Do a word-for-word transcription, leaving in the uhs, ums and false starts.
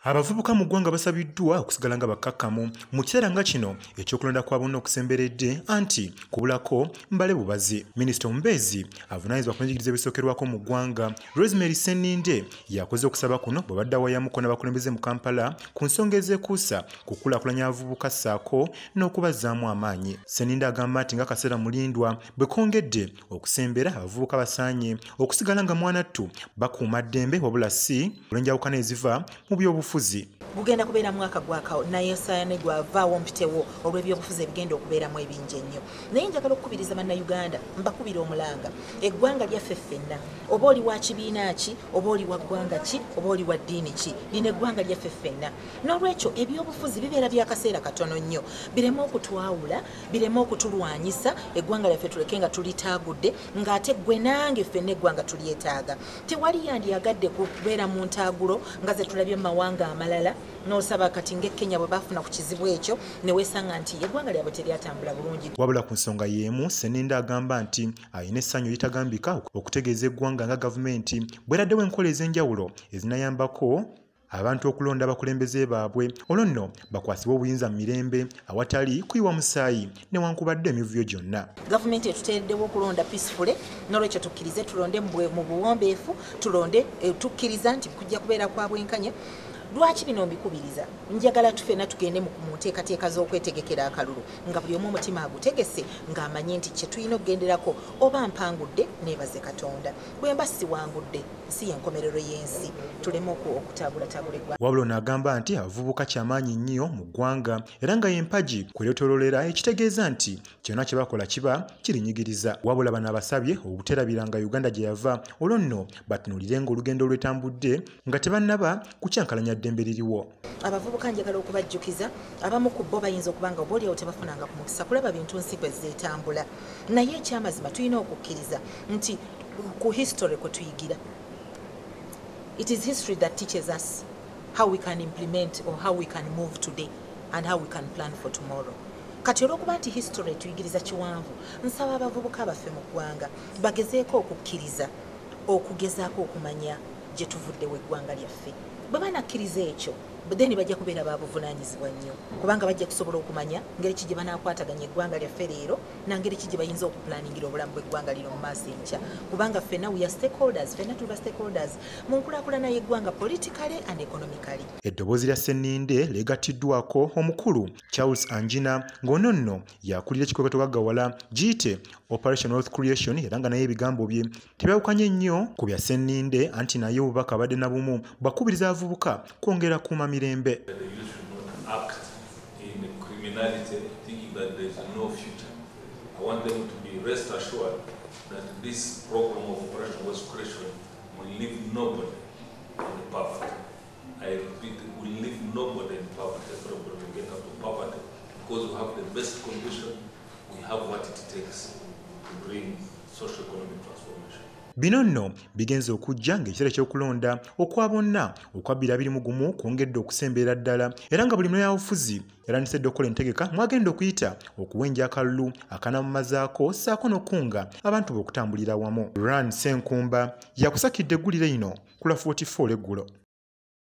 Abavubuka mu ggwanga basabiddwa okusigala nga bakkakkamu mu kiseera nga kino ekyokulonda kwa bonna okusemberedde anti kubulako mbale bubazi. Minisita omubeezi avunaanyizibwa ku njigiriza ebisookerwako mu ggwanga Rosemary Sseninde yakoze okusaba kuno bwe badde awayamuko n'abakulembeze mu Kampala ku nsonga ezeekuusa ku kukulaakulanya abavubuka ssaako n'okubazzaamu amaanyi. Sseninde agamba nti ng'akaseera mulindwa bwe kongedde okusembera abavubuka basaanye okusigala nga mwanattu bakuuma ddembe wabula si olw'enjawukana eziva mu by'obufuzi. Bugenda kubeera mwaka gwakawo naye saane gwavaawo mpitewo olw'ebyobufuzi ebigenda okubeeramu ebingi ennyo. Naye njagala okukubiriza bannayuganda mbakubira omulanga eggwanga lyaffe ffenna oba oli wa kibiina ki oba oli wa ggwanga ki oba oli wa ddiini ki lino eggwanga lyaffe ffenna. N'olwekyo ebyobufuzi bibeera byakaseera katono nnyo bireme okutwawula bireme okutulwanyisa eggwanga lyaffe tuleke nga tulitaagudde ng'ate ggwe nange ffenna eggwanga tulyetaaga. Tewali yandyagadde kubeera mu ntaagulo nga ze tulabye mu mawanga amalala n'osaba kati ng'e Kenya bwe bafuna ku kizibu ekyo ne weesanga nti eggwanga lyabwe teryatambula bulungi. Wabula ku nsonga y'emu Sseninde agamba nti alina essanyu eritagambika okutegeeza eggwanga nga gavumenti bweraddewo enkola ez'enjawulo ezinayambako abantu okulonda abakulembeze baabwe olwo nno bakwasibwe obuyinza mu mirembe awatali kuyiwa musaayi newankubadde emivuyo gyonna. Gavumenti etuteereddewo okulonda peacefully n'olwekyo tukkirize tulonde mu buwombeefu tulonde tukkiriza nti kujja kubeera kwa bwenkanya. Lwaki bino mbikubiriza? Njagala tufena tugende mu nteekateeka z'okwetegekera akalulu nga buli omu omutima agutegese ng'amanye nti kye tulina okugenderako oba mpangudde neebaze Katonda bwe mba siwangudde si y'enkomerero y'ensi tuleme okutaagulataagula eggwanga. Wabula n'agamba nti abavubuka kyamaanyi nnyo mu ggwanga era nga y'empagi kweryetoololera ekitegeeza nti kyonna kye bakola kiba kirinyigiriza. Wabula bano abasabye obuterabiranga Uganda gye yava olwo nno batunuulirenga olugendo lwetambudde nga tebannaba kukyankalanya ddembe liriwo. Abavubuka njagala okubajjukiza abamu ku bo bayinza okuba nga obaolyawo tebafunanga ku mukisa kulaba bintu nsi bwe zeetambula naye ekyamazima tulina okukkiriza nti ku history kwe tuyigira. It is history that teaches us how we can implement or how we can move today and how we can plan for tomorrow. Kati olw'okuba nti history tuyigiriza kiwanvu nsaba abavubuka baffe mu ggwanga bagezeeko okukkiriza okugezaako okumanya gye tuvuddewo eggwanga lyaffe. Bwe banakkiriza ekyo then bajja kubeera babuvunaanyizibwa nnyo kubanga bajja kusobola okumanya ngeri ki gye banaakwataganya eggwanga lyaffe leero nangeri ki gye bayinza okupulaningira obulamu bw'eggwanga lino mu maaso enkya kubanga ffenna we are stakeholders ffenna tuba stakeholders mu nkulaakulana y'eggwanga politically and economically. Eddoboozi lya Sseninde leegattiddwako omukulu Charles Angina ng'ono nno yakulira ekikweketo gaggawala giyite Operation Wealth Creation era nga naye ebigambo bye tebyawukanye nnyo ku bya Sseninde anti naye obubaka abadde na bumu bwakubiriza abavubuka kwongera kuuma mirembe. I repeat, we leave nobody in poverty. Everybody will get out of poverty because we have the best condition. We have what it takes to bring socio-economic transformation. Bino nno bigenze okujja ng'ekiseera ekyokulonda okwa bonna okwa bbiri abiri mu gumu kwongedde okusembeera ddala era nga buli munnayabufuzi eranisedde okukola entegeka mwagenda okuyita okuwenja akalulu akanaamumazaako ssaako n'okunga abantu be okutambulira wamu. Run Ssenkumba yakusakidde eggulire lino ku lwa forty-four eggulo.